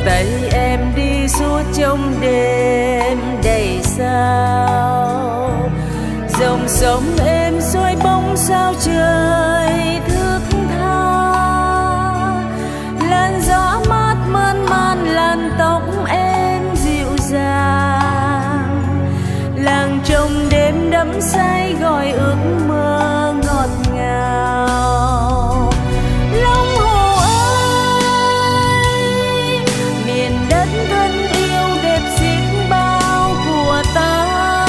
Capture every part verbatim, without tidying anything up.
tay em đi suốt trong đêm đầy sao, dòng sông êm xuôi bóng sao trời thức tha, làn gió mát mơn man làn tóc em dịu dàng, làng trong đêm đắm say gọi ước mơ ngọt ngào. Long Hồ ơi, miền đất thân yêu đẹp xiết bao của ta,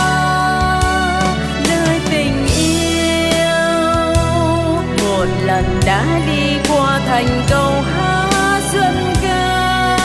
nơi tình yêu một lần đã đi qua thành câu hát xuân ca,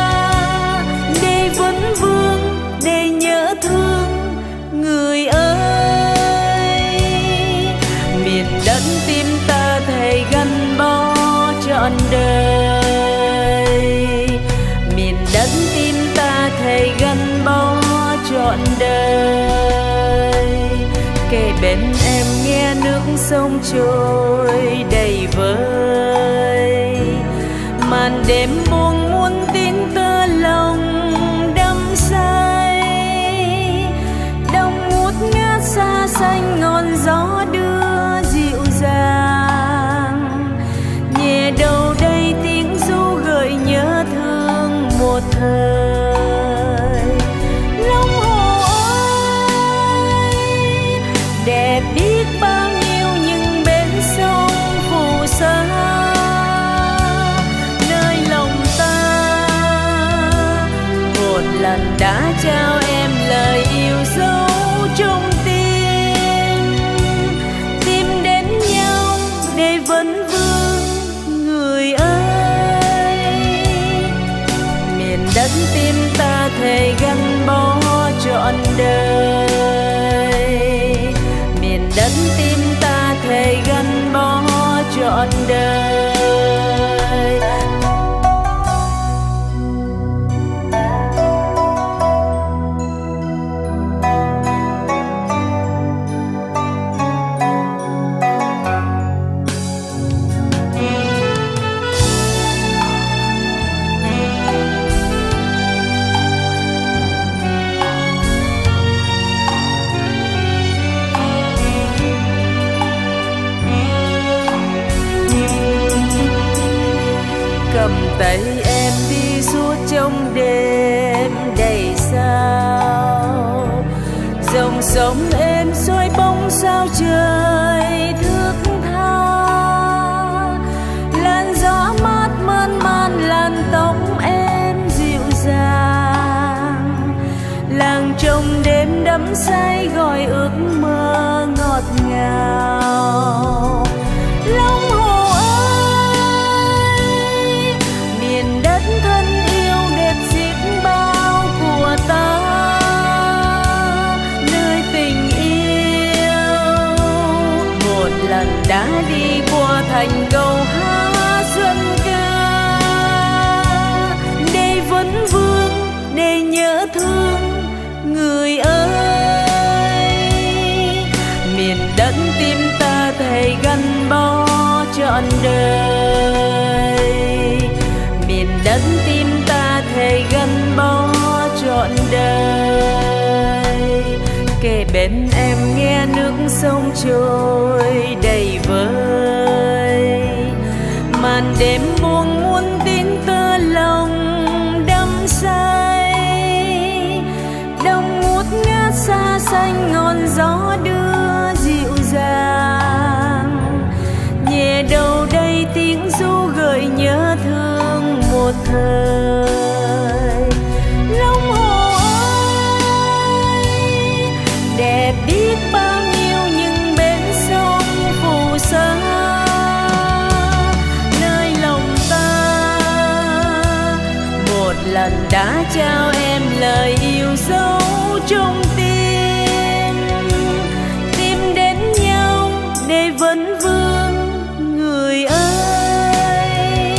để vấn vương để nhớ thương người ơi. Miền đất tim ta thề gắn bó trọn đời, miền đất tim ta thề gắn bó trọn đời. Kề bên em nghe nước sông trôi đầy vơi, màn đêm buông muôn tin tơ lòng đắm say, đông ngút ngát xa xanh ngọn gió đưa dịu dàng, nhẹ đâu đây tiếng ru gợi nhớ thương một thời. Long Hồ ơi, đẹp biết bao nhiêu những bến sông phù sa, nơi lòng ta một lần đã trao em lời yêu dấu trong tim, tìm đến nhau để vấn vương người ơi. Miền đất tim ta thề gắn bó trọn đời, miền đất tim ta thề gắn bó trọn đời. Cầm tay em đi suốt trong đêm đầy sao, dòng sông êm xuôi bóng sao trời thức tha, làn gió mát mơn man làn tóc em dịu dàng, làng trong đêm đắm say gọi ước mơ ngọt ngào. Long Hồ ơi, miền đất thân yêu đẹp xiết bao của ta, nơi tình yêu một lần đã đi qua thành câu hát xuân ca, để vấn vương để nhớ thương người ơi. Miền đất tim ta thề gắn bó trọn đời, miền đất tim ta thề gắn bó trọn đời. Kề bên em nghe nước sông trôi đầy vơi, màn đêm buông muôn tin tơ lòng đắm say, đông ngút ngát xa xanh ngọn gió đưa dịu dàng, nhẹ đâu đây tiếng ru gợi nhớ thương một thời. Long Hồ ơi, đẹp biết bao nhiêu những bến sông phù sa, nơi lòng ta một lần đã trao em lời yêu dấu trong tim, tìm đến nhau để vấn vương người ơi.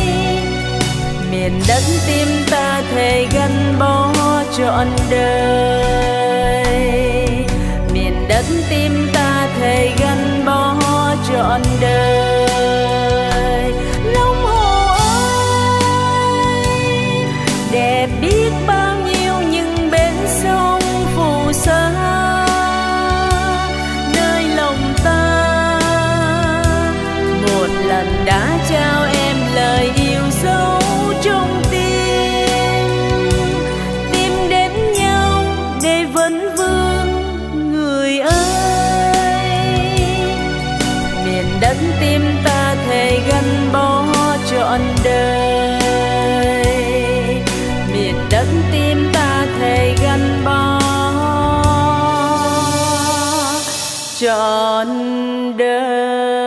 Miền đất tim ta thề gắn bó trọn đời, miền đất tim ta thề gắn bó trọn đời. Long Hồ ơi, đẹp trọn đời.